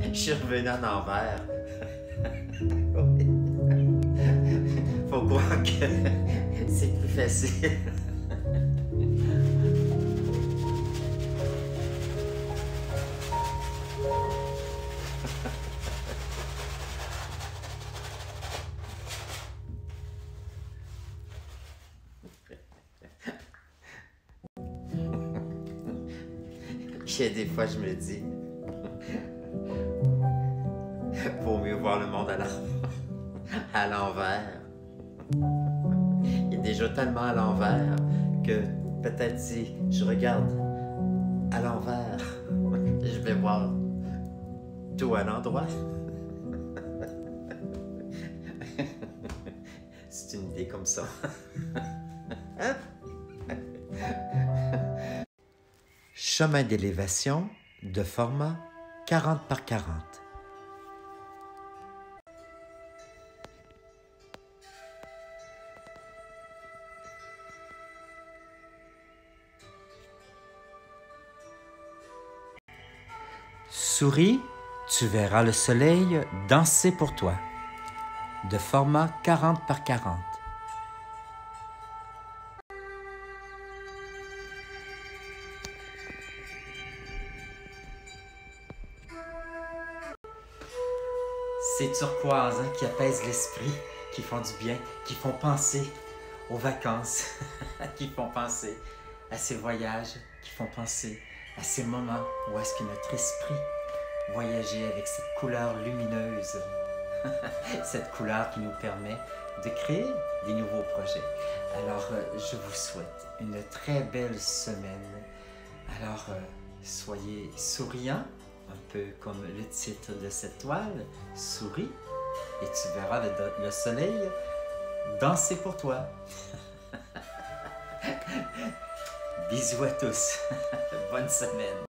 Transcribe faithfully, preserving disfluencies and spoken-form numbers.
Je suis revenu en envers. Faut croire que c'est plus facile. Il y a des fois, je me dis, vaut mieux voir le monde à l'en- à l'envers. Il est déjà tellement à l'envers que peut-être si je regarde à l'envers, je vais voir tout à l'endroit. C'est une idée comme ça. Chemin d'élévation de format quarante par quarante. Souris, tu verras le soleil danser pour toi, de format quarante par quarante. Ces turquoises hein, qui apaisent l'esprit, qui font du bien, qui font penser aux vacances, qui font penser à ces voyages, qui font penser à ces moments où est-ce que notre esprit voyageait avec cette couleur lumineuse, cette couleur qui nous permet de créer des nouveaux projets. Alors, euh, je vous souhaite une très belle semaine. Alors, euh, soyez souriants, un peu comme le titre de cette toile, souris, et tu verras le, le soleil danser pour toi. Bisous à tous, bonne semaine.